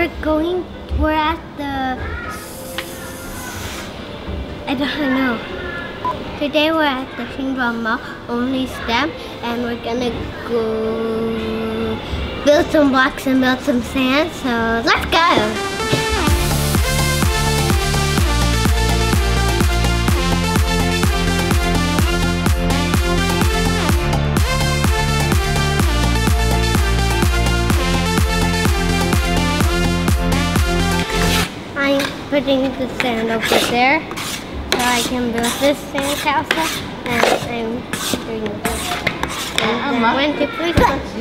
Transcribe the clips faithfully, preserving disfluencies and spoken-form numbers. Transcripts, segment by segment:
we're going, we're at the, I don't know. Today we're at the Shindron Mall, only step, and we're gonna go build some blocks and build some sand, so let's go! I'm putting the sand over there so I can build this sand castle, and I'm doing this. And I went to please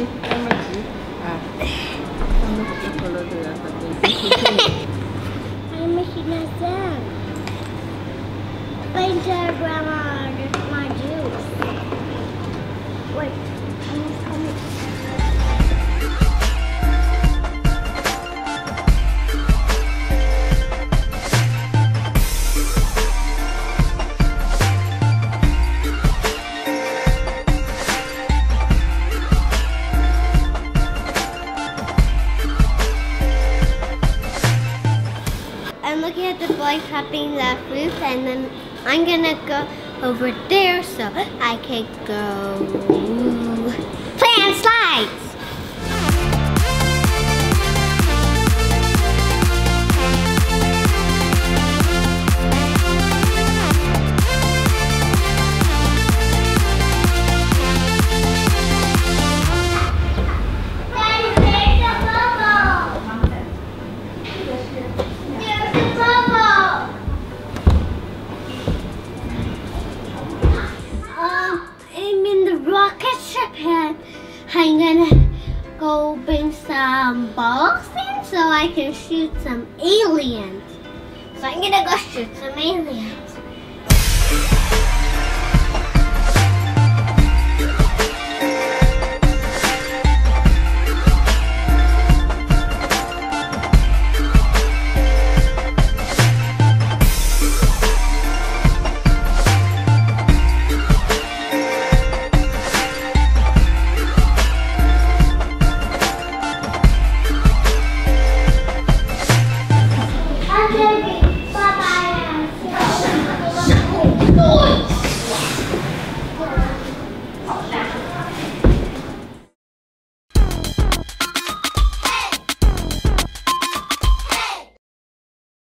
I'm making a sand. Find your grandma my juice. Wait, I'm coming. I'm looking at the boy tapping the roof, and then I'm gonna go over there so I can go play on slides. I'm gonna go bring some balls in so I can shoot some aliens. So I'm gonna go shoot some aliens. Baby.